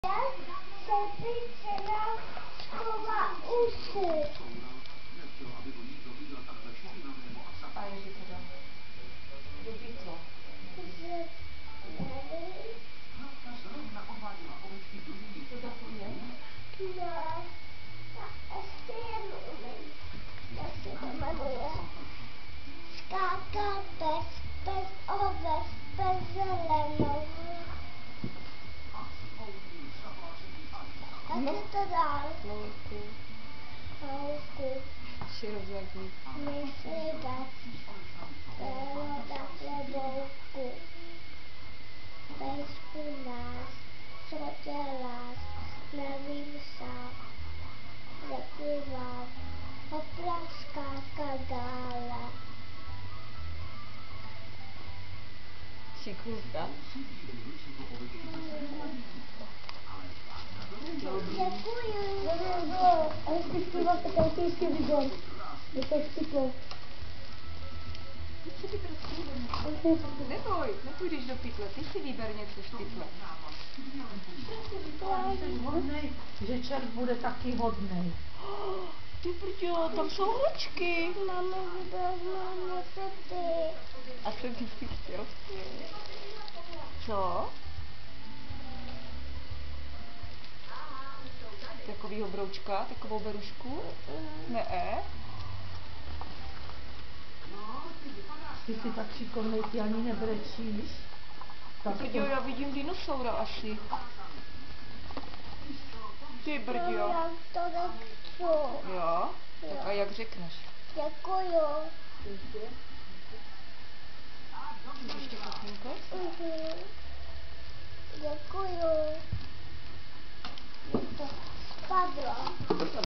Slepice nám schová uši. A jak je teda? Dobrý co? To takové? Ne. A ještě jednu umím. Jak se to jmenuje? Skáka bez oves, bez zelenou. Jak se to dá? Louku. Širozadní. Mysli dát klobouku. Pejsku nás, co děláš, nevím sám. Řekni vám, hopla skáka dále. Šikulka. Děkuju. A jestli zpívat, tak je ještě výbor. Je to štíplo. Co ty prostě neboj, nepůjdeš do pytle, ty si vyber něco štyple. Hodnej, že čert bude taky hodnej. Ty brďo, tam jsou hračky. Máme vybrala něco ty. A co ty jsi chtěl? Co? Takovýho broučka, takovou berušku? Ne? Ty jsi tak šikovnej, ty ani nebrečíš. Tak Brďo, já vidím dinosaura asi. Ty brďo. Já to nechci. Jo? Tak a jak řekneš? Děkuju. Ještě kochinko? Děkuju. Je to spadlo.